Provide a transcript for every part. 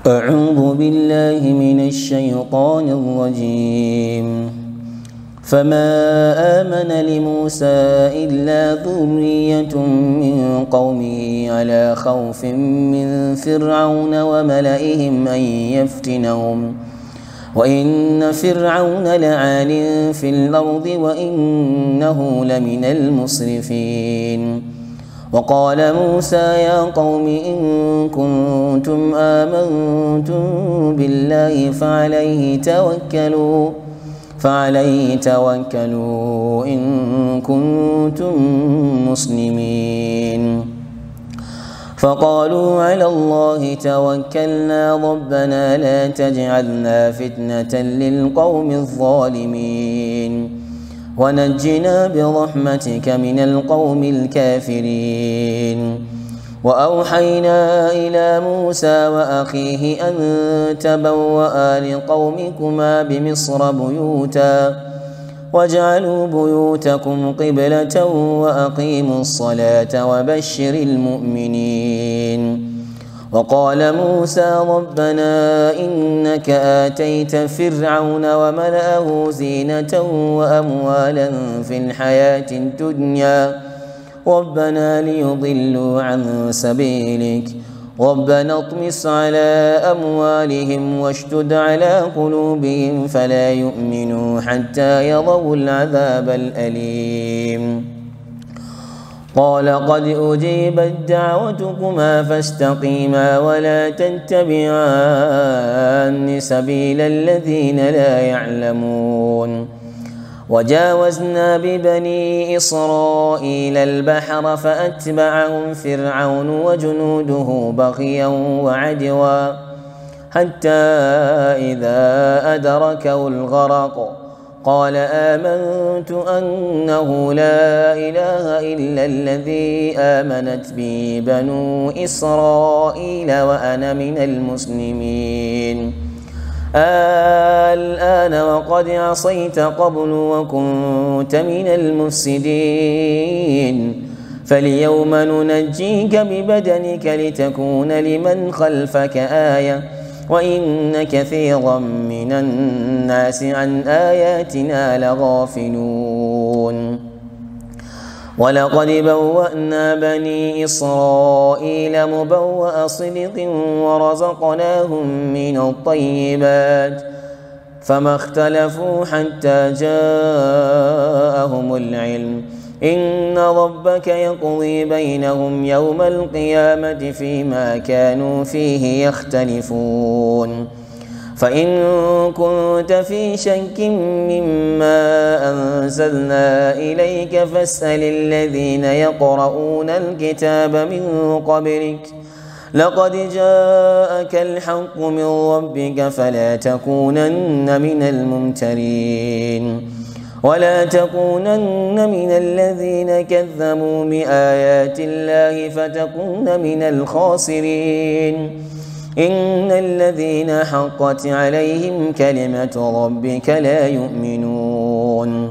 أعوذ بالله من الشيطان الرجيم. فما آمن لموسى إلا ذرية من قومه على خوف من فرعون وملئهم أن يفتنهم وإن فرعون لعال في الأرض وإنه لمن المسرفين. وقال موسى يا قوم إن كنتم آمنتم بالله فعليه توكلوا إن كنتم مسلمين. فقالوا على الله توكلنا ربنا لا تجعلنا فتنة للقوم الظالمين ونجنا برحمتك من القوم الكافرين. وأوحينا إلى موسى وأخيه أن تبوأ لقومكما بمصر بيوتا واجعلوا بيوتكم قبلة وأقيموا الصلاة وبشر المؤمنين. وقال موسى ربنا إنك آتيت فرعون وملأه زينة وأموالا في الحياة الدنيا ربنا ليضلوا عن سبيلك ربنا اطمس على أموالهم واشدد على قلوبهم فلا يؤمنوا حتى يروا العذاب الأليم. قال قد أجيبت دعوتكما فاستقيما ولا تتبعان سبيل الذين لا يعلمون. وجاوزنا ببني إسرائيل البحر فأتبعهم فرعون وجنوده بغيا وعدوا حتى إذا أدركه الغرق قال آمنت أنه لا إله إلا الذي آمنت به بنو إسرائيل وأنا من المسلمين. الآن وقد عصيت قبل وكنت من المفسدين فاليوم ننجيك ببدنك لتكون لمن خلفك آية وإن كثيرا من الناس عن آياتنا لغافلون. ولقد بوأنا بني إسرائيل مبوأ صدق ورزقناهم من الطيبات فما اختلفوا حتى جاءهم العلم إن ربك يقضي بينهم يوم القيامة فيما كانوا فيه يختلفون. فإن كنت في شك مما أنزلنا إليك فاسأل الذين يقرؤون الكتاب من قبلك لقد جاءك الحق من ربك فلا تكونن من الممترين ولا تكونن من الذين كذبوا بآيات الله فتكون من الخاسرين. إن الذين حقت عليهم كلمة ربك لا يؤمنون.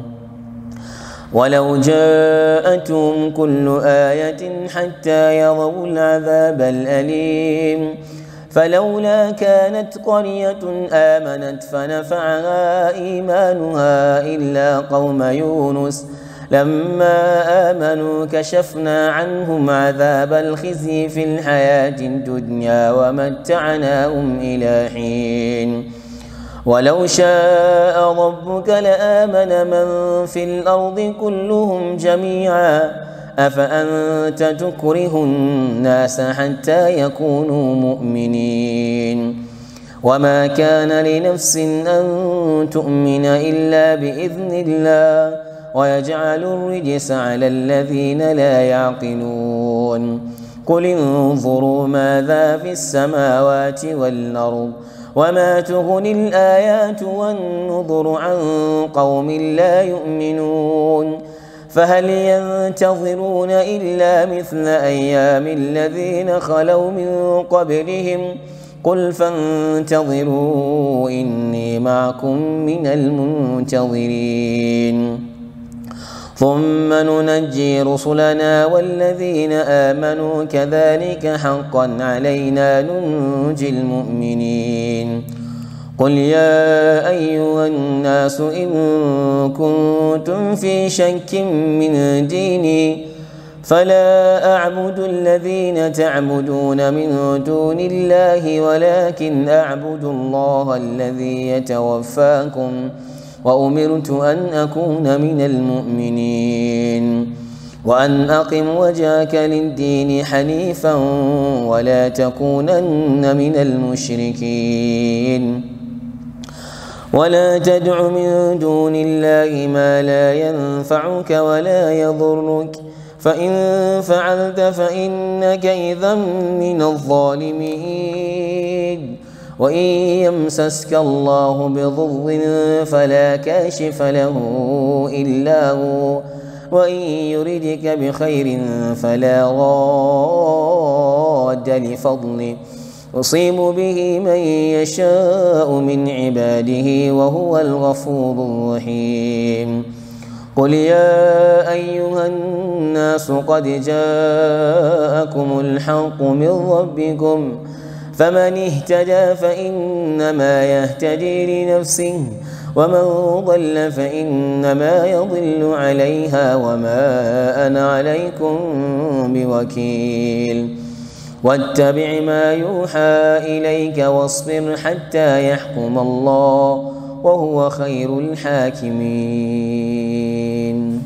ولو جاءتهم كل آية حتى يروا العذاب الأليم فلولا كانت قرية آمنت فنفعها إيمانها إلا قوم يونس لما آمنوا كشفنا عنهم عذاب الخزي في الحياة الدنيا ومتعناهم إلى حين. ولو شاء ربك لآمن من في الأرض كلهم جميعا أفأنت تكره الناس حتى يكونوا مؤمنين. وما كان لنفس أن تؤمن إلا بإذن الله ويجعل الرجس على الذين لا يعقلون. قل انظروا ماذا في السماوات والأرض وما تغني الآيات والنذر عن قوم لا يؤمنون. فهل ينتظرون إلا مثل أيام الذين خلوا من قبلهم قل فانتظروا إني معكم من المنتظرين. ثم ننجي رسلنا والذين آمنوا كذلك حقا علينا ننجي المؤمنين. قل يا أيها الناس إن كنتم في شك من ديني فلا أعبد الذين تعبدون من دون الله ولكن أعبد الله الذي يتوفاكم وأمرت أن أكون من المؤمنين وأن أقم وجهك للدين حنيفا ولا تكونن من المشركين ولا تدع من دون الله ما لا ينفعك ولا يضرك فإن فعلت فإنك إذا من الظالمين. وإن يمسسك الله بضر فلا كاشف له إلا هو وإن يردك بخير فلا راد لفضله يصيب به من يشاء من عباده وهو الغفور الرحيم. قل يا أيها الناس قد جاءكم الحق من ربكم فمن اهتدى فإنما يهتدي لنفسه ومن ضل فإنما يضل عليها وما أنا عليكم بوكيل. واتبع ما يوحى إليك واصبر حتى يحكم الله وهو خير الحاكمين.